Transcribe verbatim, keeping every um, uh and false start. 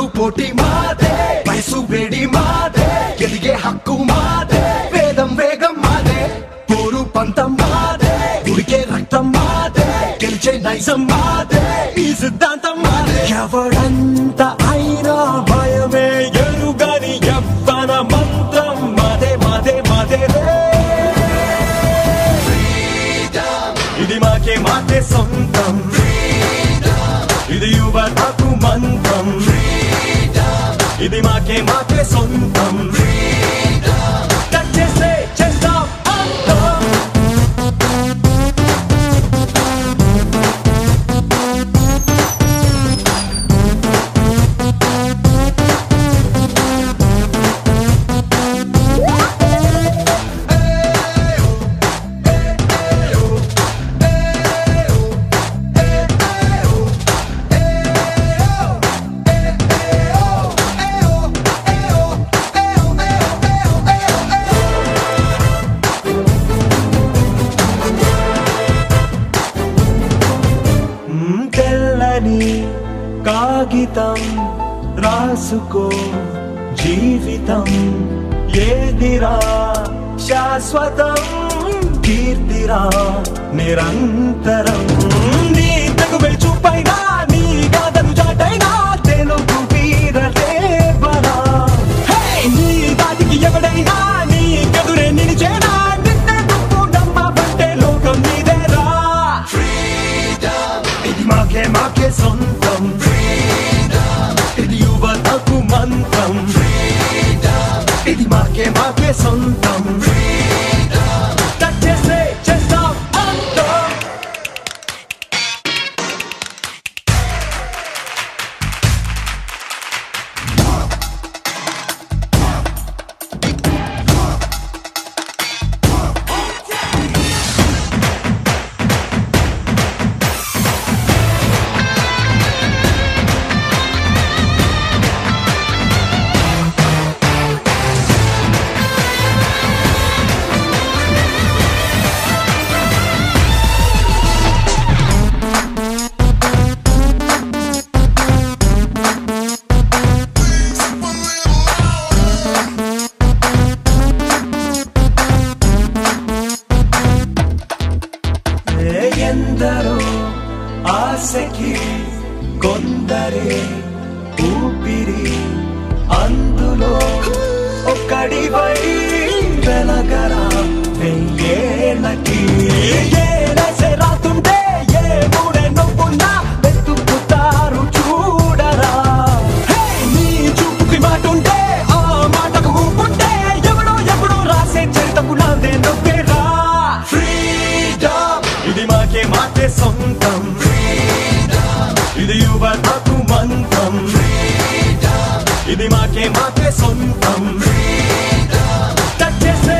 పోటీ మాదే, వయసు వేడి మాదే, ఎదిగే హక్కు మాదే, వేదం వేగం మాదే, పోరు పంతం మాదే, ఉడికే రక్తం మాదే, గెలిచే నైజం మాదే, ఈ సిద్ధాంతం మాదే. ఎవడంత అయినా భయమే ఎరుగని యవ్వన మంత్రం మాదే మాదే మాదే రే. ఇది మాకే మాకే సొంతం, ఇది యువతకు మంత్రం, ఇది మాకే మాకే సొంతం. టచ్ చేస్తే చేస్తాం అంతం. కాగితం రాసుకో జీవితం ఏదిరా శాశ్వతం, కీర్తిరా నిరంతరం. నీ తగువే చూపైనా నీ గాథను చాటైనా తెలుగు వీరదేవరా. నీ దాటికి ఎవడైనా నీ కదురే నిలిచేనా, నిన్నే తప్పు నమ్మబంటే లోకం నీదేరా. ఇది మాకే మాకే సొంతం, ఇది యువతకు మంత్రం, ఇది మాకే మాకే సొంతం. టచ్ చేస్తే చేస్తాం అంతం. ఎందరో ఆశకి కొందరే ఊపిరి, అందులో ఒక్కడివై వెలగరా వెయ్యేళ్ళకి. ఏ రాసే రాతుంటే ఏ మూడే నొప్పున్నా వెతుకుతారు చూడరా. నీ చూపుకి మాటుంటే ఆ మాటకు ఊపుంటే ఎవడో ఎవడో రాసే చరితకు నాదే నొప్పేరా. ఇది మాకే మాకే సొంతం, ఇది యువతకు మంత్రం, ఇది మాకే మాకే సొంతం. టచ్ చేస్తే